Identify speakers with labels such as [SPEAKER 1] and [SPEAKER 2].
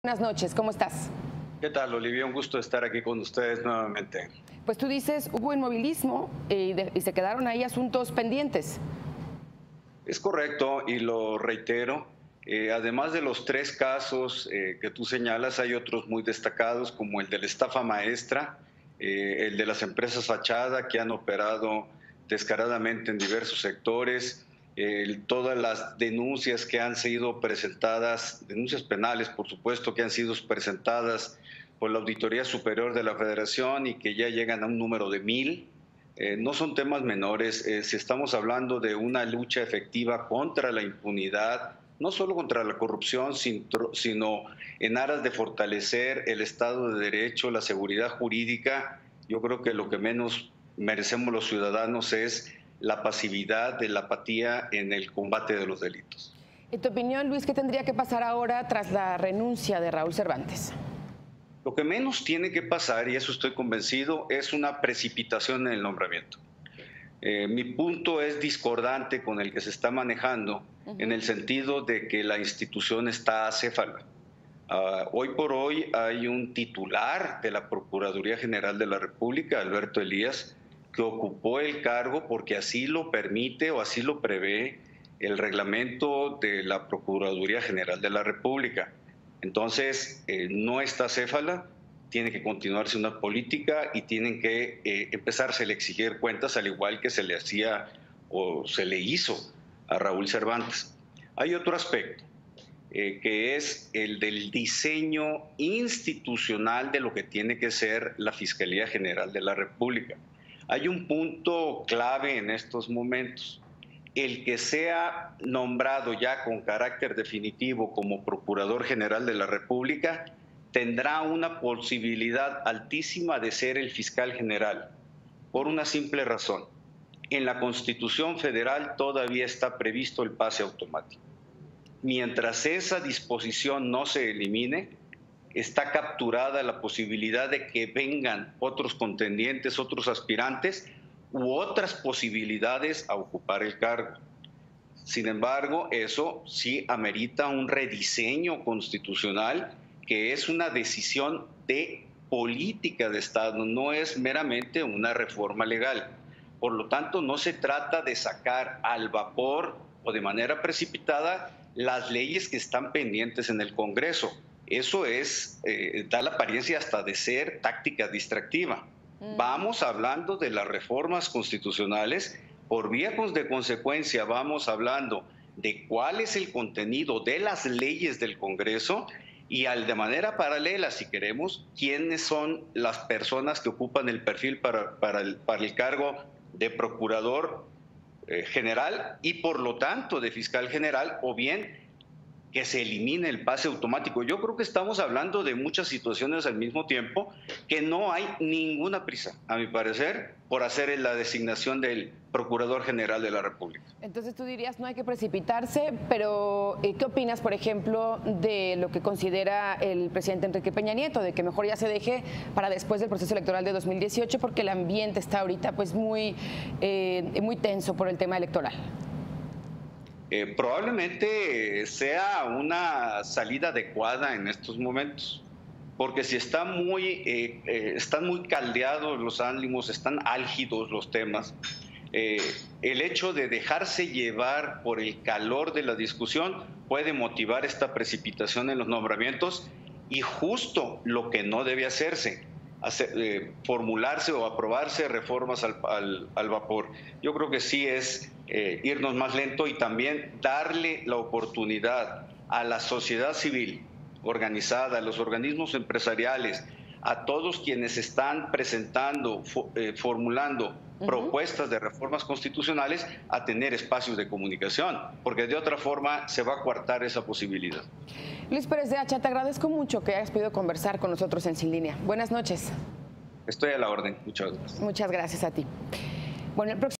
[SPEAKER 1] Buenas noches, ¿cómo estás?
[SPEAKER 2] ¿Qué tal, Olivia? Un gusto estar aquí con ustedes nuevamente.
[SPEAKER 1] Pues tú dices, hubo inmovilismo y se quedaron ahí asuntos pendientes.
[SPEAKER 2] Es correcto y lo reitero. Además de los tres casos que tú señalas, hay otros muy destacados como el de la estafa maestra, el de las empresas fachada que han operado descaradamente en diversos sectores, todas las denuncias que han sido presentadas, denuncias penales, por supuesto, que han sido presentadas por la Auditoría Superior de la Federación y que ya llegan a un número de 1000. No son temas menores. Si estamos hablando de una lucha efectiva contra la impunidad, no solo contra la corrupción, sino en aras de fortalecer el Estado de Derecho, la seguridad jurídica, yo creo que lo que menos merecemos los ciudadanos es la pasividad, la apatía en el combate de los delitos.
[SPEAKER 1] En tu opinión, Luis, ¿qué tendría que pasar ahora tras la renuncia de Raúl Cervantes?
[SPEAKER 2] Lo que menos tiene que pasar, y eso estoy convencido, es una precipitación en el nombramiento. Mi punto es discordante con el que se está manejando, en el sentido de que la institución está acéfala. Hoy por hoy hay un titular de la Procuraduría General de la República, Alberto Elías, que ocupó el cargo porque así lo permite o así lo prevé el reglamento de la Procuraduría General de la República. Entonces, no está acéfala, tiene que continuarse una política y tienen que empezarse a exigir cuentas, al igual que se le hacía o se le hizo a Raúl Cervantes. Hay otro aspecto, que es el del diseño institucional de lo que tiene que ser la Fiscalía General de la República. Hay un punto clave en estos momentos. El que sea nombrado ya con carácter definitivo como Procurador General de la República tendrá una posibilidad altísima de ser el fiscal general, por una simple razón. En la Constitución Federal todavía está previsto el pase automático. Mientras esa disposición no se elimine, está capturada la posibilidad de que vengan otros contendientes, otros aspirantes u otras posibilidades a ocupar el cargo. Sin embargo, eso sí amerita un rediseño constitucional, que es una decisión de política de Estado, no es meramente una reforma legal. Por lo tanto, no se trata de sacar al vapor o de manera precipitada las leyes que están pendientes en el Congreso. Eso da la apariencia hasta de ser táctica distractiva. Vamos hablando de las reformas constitucionales, por vía de consecuencia vamos hablando de cuál es el contenido de las leyes del Congreso y de manera paralela, si queremos, quiénes son las personas que ocupan el perfil para el cargo de Procurador General y por lo tanto de Fiscal General, o bien que se elimine el pase automático. Yo creo que estamos hablando de muchas situaciones al mismo tiempo, que no hay ninguna prisa, a mi parecer, por hacer la designación del Procurador General de la República.
[SPEAKER 1] Entonces tú dirías no hay que precipitarse, pero ¿qué opinas, por ejemplo, de lo que considera el presidente Enrique Peña Nieto, de que mejor ya se deje para después del proceso electoral de 2018, porque el ambiente está ahorita pues muy tenso por el tema electoral?
[SPEAKER 2] Probablemente sea una salida adecuada en estos momentos, porque si están muy caldeados los ánimos, están álgidos los temas, el hecho de dejarse llevar por el calor de la discusión puede motivar esta precipitación en los nombramientos y justo lo que no debe hacerse. Formularse o aprobarse reformas al vapor. Yo creo que sí es irnos más lento y también darle la oportunidad a la sociedad civil organizada, a los organismos empresariales, a todos quienes están presentando, formulando propuestas de reformas constitucionales, a tener espacios de comunicación, porque de otra forma se va a coartar esa posibilidad.
[SPEAKER 1] Luis Pérez de Hacha, te agradezco mucho que hayas podido conversar con nosotros en Sin Línea. Buenas noches.
[SPEAKER 2] Estoy a la orden. Muchas gracias.
[SPEAKER 1] Muchas gracias a ti. Bueno, el próximo